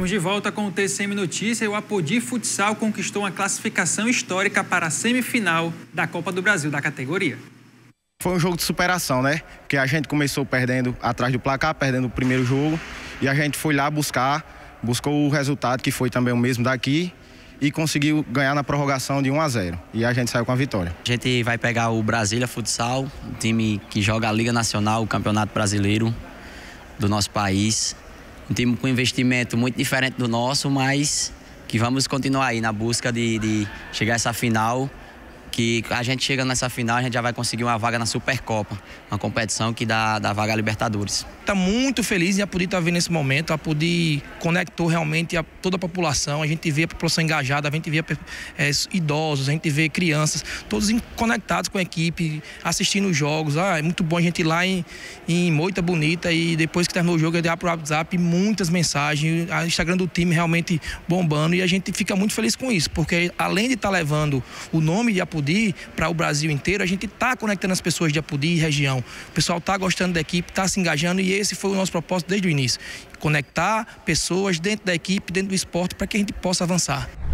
Estamos de volta com o TCM Notícia e o Apodi Futsal conquistou uma classificação histórica para a semifinal da Copa do Brasil da categoria. Foi um jogo de superação, né? Porque a gente começou perdendo atrás do placar, perdendo o primeiro jogo, e a gente foi lá buscou o resultado, que foi também o mesmo daqui, e conseguiu ganhar na prorrogação de 1-0. E a gente saiu com a vitória. A gente vai pegar o Brasília Futsal, um time que joga a Liga Nacional, o Campeonato Brasileiro do nosso país. Um time com investimento muito diferente do nosso, mas que vamos continuar aí na busca de chegar a essa final, que a gente chega nessa final, a gente já vai conseguir uma vaga na Supercopa, uma competição que dá vaga a Libertadores. Está muito feliz em a Apodi estar vendo nesse momento. A Apodi conectou realmente toda a população. A gente vê a população engajada, a gente vê idosos, a gente vê crianças, todos conectados com a equipe, assistindo os jogos. É muito bom a gente ir lá em Moita Bonita e depois que terminou o jogo, eu dei para o WhatsApp muitas mensagens, o Instagram do time realmente bombando, e a gente fica muito feliz com isso, porque além de estar levando o nome de Apodi para o Brasil inteiro, a gente está conectando as pessoas de Apodi e região. O pessoal está gostando da equipe, está se engajando, e esse foi o nosso propósito desde o início. Conectar pessoas dentro da equipe, dentro do esporte, para que a gente possa avançar.